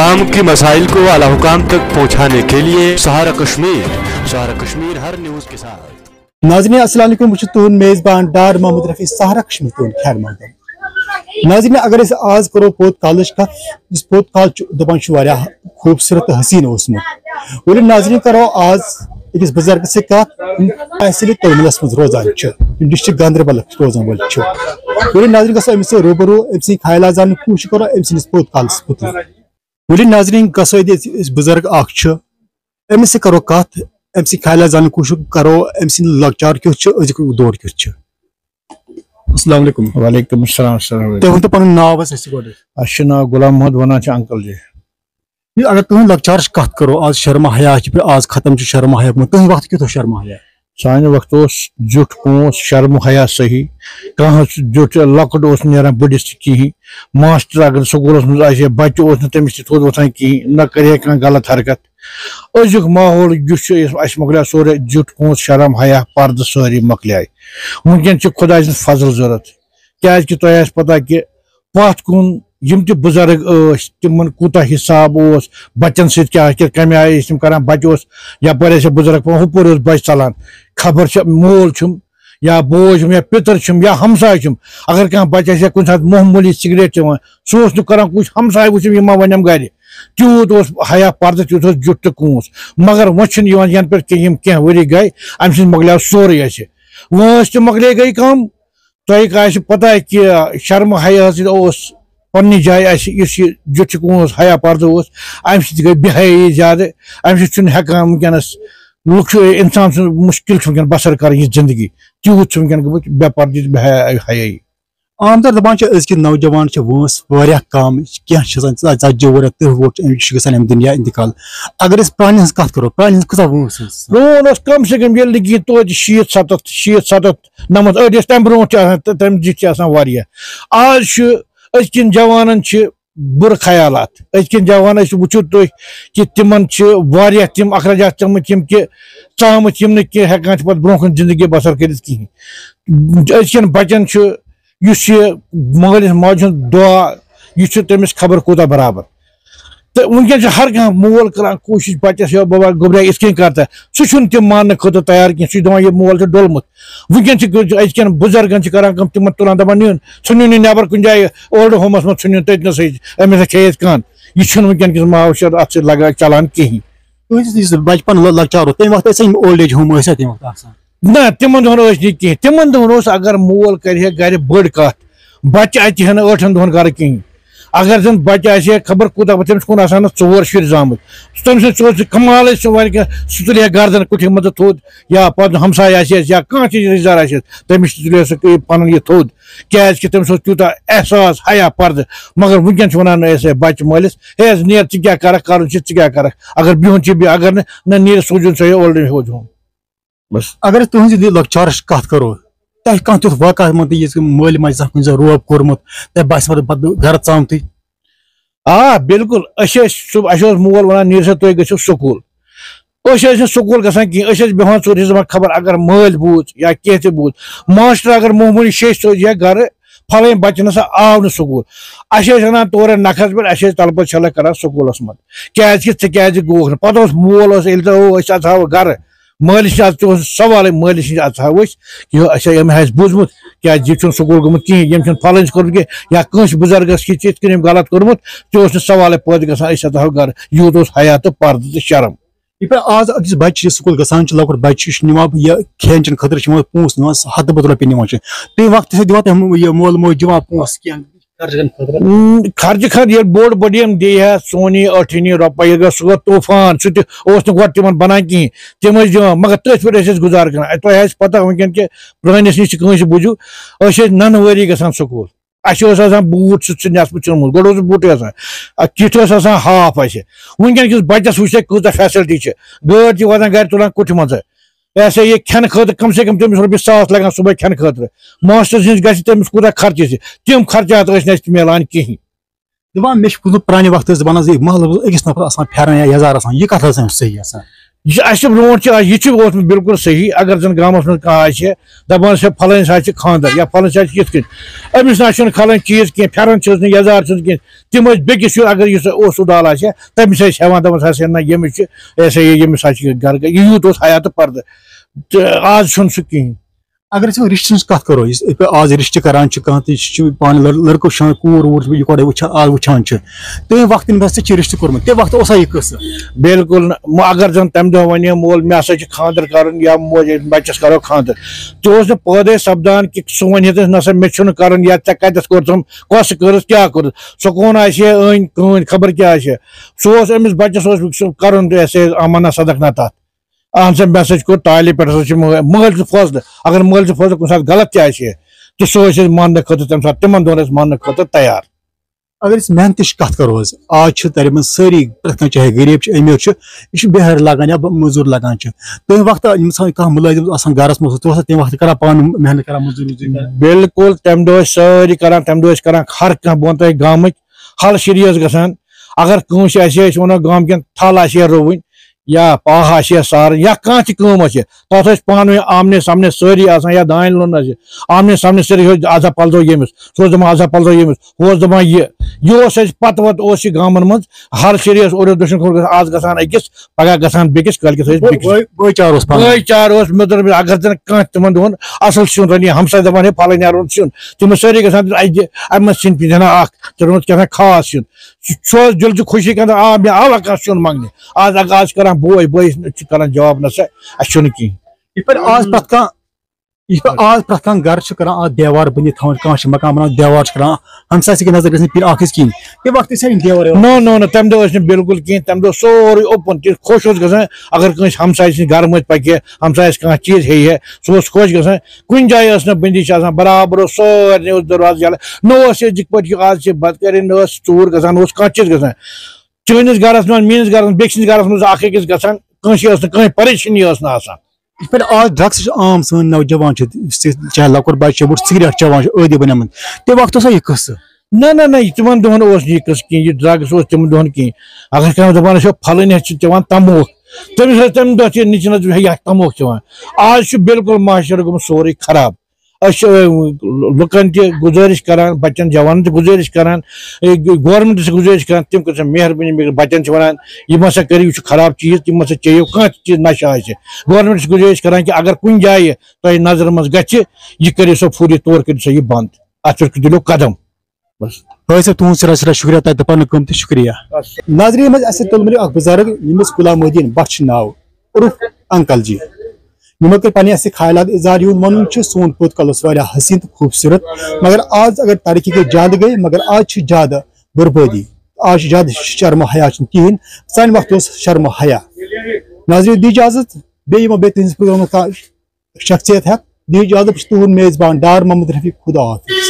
عوام کی مسائل کو اعلیٰ حکام تک پہنچانے کے لیے سہارا کشمیر ہر نیوز کے ساتھ. ناظرین السلام علیکم بہت تہد میزبان ڈار محمد رفیع سہارا کشمیر تہد خیر مقدم. ناظرین اگر آز کرو پوت کالچ کت اس پوت کال دپان خوبصورت حسین اوسمت ول ناظرین کرو آز اکس بزرگ سے کت تحصیل تلملس مز روزان ڈسٹرک گاندربل روزان ول ول ناظرین گھو امس روبرو ام سی خیالات زان کوشش کرو ام سندس پوت کالس پتہ ول ناظرین گھو بزرگ اخ امس سے کرو کت ام سی خیالات زان کوشش کرو ام سند لکچار کیُتھ ازیُک دور کیُتھ. السلام علیکم. وعلیکم السلام. تُہۍ ؤنتو پنُن ناو حظ اَسہِ گۄڈٕ. اَسہِ چھُ ناو غلام محمد ونان چھِ انکل جی. اگر تُہنٛد لکچارٕچ کتھ کرو آز شرما حیا آز ختم چھُ شرما حیا گوٚمُت تُہنٛدِ وقتہٕ کیُتھ اوس شرما حیا؟ سانہِ وقتہٕ اوس زیُٹھ پونٛسہٕ شرم حیا صحیح کانٛہہ زیُٹھ لۄکُٹ اوس نہٕ نیران بٔڑِس تہِ کِہیٖنۍ ماسٹر اگر سکوٗلس منٛز آسہِ ہا بچہِ اوس نہٕ تٔمِس تہِ تھوٚد وۄتھان کِہیٖنۍ نہ کرِ ہا کانٛہہ غلط حرکت. أزیُک ماحول یُس چھُ اَسہِ مۄکلیو سورُے زیُٹھ پونٛسہٕ شرم حیا پردٕ سٲری مۄکلیے. وٕنکیٚن چھِ خۄداے سٕنٛز فضل ضروٗرت کیازِ تۄہہِ آسہِ پتہ کہِ پتھ کُن یِم تہِ بُزرگ ٲسۍ تِمن کوٗتاہ حساب اوس بچن سۭتۍ کیاہ کمہِ آیہِ ٲسۍ تِم کران بچہِ اوس یپٲرۍ ٲسۍ بُزرگ پٮ۪وان ہُپٲرۍ اوس بچہِ ژلان خبر چھِ مول چھُم یا بوے چھُم یا پِتٕر چھُم یا ہمساے چھُم اگر کانٛہہ بچہِ آسہِ ہا کُنہِ ساتہٕ معموٗلی سگریٹ چٮ۪وان سُہ اوس نہٕ کران کُچھ ہمساے وٕچھِم یہِ ما ونٮ۪م گرِ تیوٗت اوس حیا پردٕ تیوٗت اوس زیُٹھ تہٕ کوٗس مگر وۄنۍ چھُنہٕ یِوان ینہٕ پٮ۪ٹھ کہِ یِم کینٛہہ ؤری گٔے امہِ سۭتۍ مۄکلیو سورُے اَسہِ وٲنٛس تہِ مۄکلے گٔے کم تۄہہِ آسہِ پتہ کہِ شرمہٕ حیا سۭتۍ اوس پننہِ جایہِ اَسہِ یُس یہِ زیُٹھ کوٗس حیا پردٕ اوس امہِ سۭتۍ گٔے بے حیٲیی زیادٕ امہِ سۭتۍ چھُنہٕ ہٮ۪کان وٕنکیٚنس لُکھ چھُ انسان سُنٛد مُشکل چھُ وٕنکیٚن بسر کرٕنۍ یہِ زندگی تیوٗت چھُ وٕنکیٚن گوٚمُت بے پردٕ بے حیٲیی. عام طور دپان چھِ أزکہِ نوجوان چھِ وٲنٛس واریاہ کم کینٛہہ چھِ آسان 40 ؤرۍ 30 وُہُر چھُ گژھان امہِ دُنیا انتقال. اگر أسۍ پرانہِ ہٕنٛز کتھ کرو پرانہِ ہٕنٛز کۭژاہ وٲنٛس ٲس؟ پرون اوس کم سے کم ییٚلہِ نہٕ کِہیٖنۍ توتہِ 60 70 90 أڑۍ ٲسۍ تمہِ برونٛٹھ تہِ آسان تمہِ زِٹھۍ تہِ آسان واریاہ. آز چھُ أزکٮ۪ن جوانن چھِ بُرٕ خیالات أزکٮ۪ن جوانن وٕچھِو تُہۍ کہِ تِمن چھِ واریاہ تِم اخراجات ژٔمٕتۍ یِم کہِ ژامٕتۍ یِم نہٕ کینٛہہ ہٮ۪کان چھِ پتہٕ برونٛہہ کُن زندگی بسر کٔرِتھ کِہیٖنۍ. أزکٮ۪ن بچن چھُ یُس یہِ مٲلِس ماجہِ ہُنٛد دعا یہِ چھُ تٔمِس خبر کوٗتاہ برابر تہٕ وٕنکیٚن چھُ ہر کانٛہہ مول کران کوٗشش بچس یا بابا گۄبراے یِتھ کٔنۍ کر تہٕ سُہ چھُنہٕ تِم ماننہٕ خٲطرٕ تیار کینٛہہ سُہ چھُ دپان یہِ مول چھُ ڈوٚلمُت. وٕنکیٚن چھِ أزکٮ۪ن بُزرگن چھِ کران کٲم تِمن تُلان دپان نیُن ژھٕنِو نہٕ نٮ۪بر کُنہِ جایہِ اولڈ ہومس منٛز ژھٕنِو تٔتنسٕے أمِس ہا کھیٚیِتھ کن یہِ چھُنہٕ وٕنکیٚن کِس معاشرس اتھ سۭتۍ لگان چلان کِہیٖنۍ. یُس بچپن لکچار اوس تمہِ وقتہٕ ٲسۍ یِم اولڈ ایج ہوم ٲسیا تمہِ وقتہٕ آسان؟ نہ تِمن دۄہن ٲسۍ نہٕ کینٛہہ تِمن دۄہن اوس اگر مول کرِ ہا گرِ بٔڑ کتھ بچہِ اَتہِ ہا نہٕ 8 دۄہن گرٕ کِہیٖنۍ. اگر زن بچہِ آسہِ ہا خبر کوٗتاہ تٔمِس کُن آسان 4 شُرۍ زامٕتۍ تٔمۍ سۭتۍ سُہ کمالٕے سُہ وَنہِ کہِ سُہ تُلہِ ہا گردن کُٹھِ منٛز تھوٚد یا پتہٕ ہمساے آسٮ۪س یا کانٛہہ تہِ رِشتہٕ دار آسٮ۪س تٔمِس تہِ تُلہِ ہا سُہ پنُن یہِ تھوٚد کیازِ کہِ تٔمِس اوس تیوٗتاہ احساس حیا پردٕ. مگر وٕنکیٚن چھِ ونان أسۍ بچہِ مٲلِس ہے حظ نیر ژٕ کیاہ کرکھ کرُن چھُ ژٕ کیاہ کرکھ اگر بِہُن چھُ بِہہ اگر نہٕ نیٖرِتھ سوٗزِن سۄ اولڈ ایج ہوم. بس اگر أسۍ تُہنٛزِ لکچارٕچ کتھ کرو تۄہہِ کانٛہہ تیُتھ واقعہ یُس مٲلۍ ماجہِ زانٛہہ کُنہِ جایہِ روب کوٚرمُت تۄہہِ باسہِ پتہٕ گرٕ ژامتٕے؟ آ بالکل اَسہِ اوس مول ونان نیٖرِو سا تُہۍ گٔژھِو سکوٗل أسۍ ٲسۍ نہٕ سکوٗل گژھان کِہیٖنۍ أسۍ ٲسۍ بیٚہوان ژوٗرِ دپان خبر اگر مٲلۍ بوٗز یا کینٛہہ تہِ بوٗز ماسٹر اگر معموٗلی شیٚش سوزِ ہا گرٕ پھلٲنۍ بچہِ نسا آو نہٕ سکوٗل اَسہِ ٲسۍ انان تورٕ نکھس پٮ۪ٹھ اَسہِ ٲسۍ تلہٕ پتہٕ چھلے کران سکوٗلس منٛز کیازِ کہِ ژٕ کیازِ گوٚوکھ نہٕ پتہٕ اوس مول اوس ییٚلہِ أسۍ اژہاو گرٕ مٲلِس تہِ اوس سوالٕے مٲلِس نِش اژہاو أسۍ یہِ أمۍ آسہِ بوٗزمُت کیازِ یہِ چھُنہٕ سکوٗل گوٚمُت کِہیٖنۍ ییٚمۍ چھُنہٕ پھلٲنۍ کوٚرمُت کینٛہہ یا کٲنٛسہِ بُزرگس چھِ یِتھ کٔنۍ أمۍ غلط کوٚرمُت تہِ اوس نہٕ سوالے پٲدٕ گژھان أسۍ اژہاو گرٕ یوٗت اوس حیا تہٕ پردٕ تہٕ شرم. آز أکِس بچہِ چھُ سکوٗل گژھان چھُ لۄکُٹ بچہِ چھُ نِوان یہِ کھٮ۪ن چٮ۪ن خٲطرٕ چھِ یِوان پونٛسہٕ نِوان 100 رۄپیہِ نِوان چھِ تمہِ وقتہٕ چھِ دِوان تۄہہِ یہِ مول موج دِوان پونٛسہٕ کینٛہہ خرچہٕ خٲطرٕ ییٚلہِ بوٚڑ بٔڑِم دی ہا سونی 8 رۄپیہِ ییٚلہِ سُہ گوٚو طوٗفان سُہ تہِ اوس نہٕ گۄڈٕ تِمن بنان کِہیٖنۍ تِم ٲسۍ دِوان مگر تٔتھۍ پٮ۪ٹھ ٲسۍ أسۍ گُزارٕ کران تۄہہِ آسہِ پتہ وٕنکیٚن کہِ پرٲنِس نِش کٲنٛسہِ بوٗزِو أسۍ ٲسۍ ننہٕ ؤری گژھان سکوٗل اَسہِ اوس آسان بوٗٹ سُہ نٮ۪صفہٕ ژھیوٚنمُت گۄڈٕ اوس بوٗٹٕے آسان کِٹھ ٲس آسان ہاف اَسہِ وٕنکیٚن کِس بچس وٕچھ تۄہہِ کۭژاہ فیسلٹی چھِ گٲڑۍ چھِ واتان گرِ تُلان کُٹھِ منٛزٕ یہ سا یہ کھٮ۪نہٕ خٲطرٕ کم سے کم تٔمِس رۄپیہِ 100 لگان صبحٲے کھٮ۪نہٕ خٲطرٕ ماسٹر سٕنٛز گژھِ تٔمِس کوٗتاہ خرچہٕ چھِ تِم خرچات ٲسۍ نہٕ اَسہِ میلان کِہیٖنۍ. دپان مےٚ چھُ بوٗزمُت پرانہِ وقتہٕ دپان حظ محلس أکِس نفرس آسان پھیرن یا یزار آسان یہِ کتھ ٲس صحیح آسان؟ یہ برو بالکل صحیح اگر زن گامس من دپان پھلن سا خاندر یا پھلن سا کت کن امس نا کھلان چیز کی پھرن یزار کی تم بیس اگر سڈال آ تمس ہیوان دپان ہسا نا یمس یمس گھر یوت حیات پردہ آج سہ کہین اگر رشتہ کت کرو آج رشتہ کران پان لڑکہ کور وور یہ آج وچان تمہیں وقت رشتہ کورمت تمہ وقت اوسا یہ قصہ بالکل اگر زن تمہ دہ ون مول مے ہسا خاندر کرن یا موج بچس کرو خاندر تہ پودے سپدان کہ سہ ون نسا مے چھ کرن یا ژے کتس کورتم کس کرس کیا کرس سکون آن کہن خبر کیا سہ امس بچس کرن امانہ صدق نہ تات اہن سا مے کور تالہ پہ مل فضل اگر مل فضل کن سات غلط تہ تو سہ ماننے خاطر تمہ سات تمن دون ماننے خاطر تیار اگر محنت کت کرو آج تر من ساری پریت چاہے غریب امیر یہ بہار لگان یا مزور لگان تمہ وقت ملازم آسان گرس مز تمہ وقت کران پان محنت کران مزور بالکل تمہ دہ ساری کران تمہ دہ کران ہر کھانا بہت تہ گامک حل شری گژھان اگر کنس ونو گام کن تھل رون یا پاہ سار یا کھانا تہ تک پانوی آمنے سامنے ساری آسان یا دان لون آمنے سامنے ساری آزا پلزو یمس سہ دپان آزا پلزو یمس ہو دپان یہ پتہ وت گامن من ہر شری اور دشن کھور آز گژھان أکس پگہ گژھان بیکس کل بھائی چار مطلب اگر زن کھانا تمن دون اصل سیون رنی ہمسائے دپان ہے پھلن رون سیون تم ساری گژھان ام سین پہ دنا اخ رونت کیا خاص سیون سہ دل چھ خوشی کران آ مے آو کانٛہہ سیون منگنہِ آز اگر آز کران بوے بٲیِس کران جواب نسا اَسہِ چھُنہٕ کِہیٖنۍ آز پرٛٮ۪تھ کانٛہہ گرٕ چھُ کران اتھ دیوار بٔنِتھ تھاوان کانٛہہ مکان بناوان دیوار چھُ کران ہمساے سۭتۍ نظر گژھِ نہٕ پِن اکھ أکِس کِہیٖنۍ تمہِ وقتہٕ ٲسۍ دیوار نو تمہِ دۄہ ٲسۍ نہٕ بالکل کِہیٖنۍ تمہِ دۄہ سورُے اوپُن تہِ خۄش اوس گژھان اگر کٲنٛسہِ ہمساے سٕنٛدۍ گرٕ مٔنٛزۍ پکہِ ہمسایس کانٛہہ چیٖز ہیٚیہِ سُہ اوس خۄش گژھان کُنہِ جایہِ ٲس نہٕ بٔنٛدی چھِ آسان برابر اوس سارنٕے اوس دروازٕ یلہٕ نہ اوس یِتھ پٲٹھۍ کہِ آز چھِ بتہٕ کَرٕنۍ نہ ٲس ژوٗر گژھان نہ اوس کانٛہہ چیٖز گژھان چٲنِس گرس منٛز میٲنِس گرس منٛز بیٚکہِ سٕنٛدِس گرس منٛز اکھ أکِس گژھان کٲنٛسہِ ٲس نہٕ کٕہٕنۍ پریشٲنی ٲس نہٕ آسان یِتھ پٲٹھۍ آز ڈرگس عام سٲنۍ نوجوان چاہے لۄکُٹ بچہِ بوٚڑ سِگریٹ چٮ۪وان عٲدی بنیمٕتۍ تمہِ وقتہٕ اوسا یہِ قصہٕ نہ تمن دۄہن اوس نہٕ یہِ قصہٕ کِہیٖنۍ یہِ ڈرگس اوس تمن دۄہن کِہیٖنۍ اگر کانٛہہ دپان ٲسۍ پھلٲنۍ چھِ چٮ۪وان تموکھ تٔمِس ٲسۍ تمہِ دۄہ تہِ نِچنس ہے تموکھ چٮ۪وان آز چھُ بالکل معاشرٕ گوٚمُت سورُے خراب أسۍ چھِ لُکن تہِ گُزٲرِش کران بچن جوانن تہِ گُزٲرِش کران گورمنٹس تہِ گُزٲرِش کران تِم کٔرۍ سا مہربٲنی بچن چھِ ونان یِم ہسا کٔرِو یہِ چھُ خراب چیٖز تِم ہسا چیٚیِو کانٛہہ تہِ چیٖز نشہٕ آسہِ گورمنٹس چھِ گُزٲرِش کران کہِ اگر کُنہِ جایہِ تۄہہِ نظرِ منٛز گژھِ یہِ کٔرِو سا فوری طور کٔرِو سا یہِ بنٛد اتھ پٮ۪ٹھ تُلِو قدم بس بھائی صاحب تہذ سٮ۪ٹھاہ شُکریہ تۄہہِ دپان کٲم تہِ شُکریہ ناظریٖن منٛز اَسہِ تُلمُت اکھ بُزرگ ییٚمِس غلام الدیٖن بٹ چھُ ناو عرف انکل جی یِمو کٔرۍ پنٕنہِ اَسہِ خیالات اظہار یِہُنٛد وَنُن چھُ سون پوٚت کال اوس واریاہ حسیٖن تہٕ خوٗبصوٗرت مگر آز اگر ترقی گٔے زیادٕ گٔے مگر آز چھِ زیادٕ بربٲدی آز چھِ زیادٕ شرم و حیا چھُنہٕ کِہیٖنۍ سانہِ وقتہٕ اوس شرم و حیا ناظریٖن دی اجازت بیٚیہِ یِمو بیٚیہِ تُہٕنٛدِس پروگرامس کانٛہہ شخصیت ہٮ۪تھ دی اجازت بہٕ چھُس تُہُنٛد میزبان ڈار محمد رفیق خدا حافظ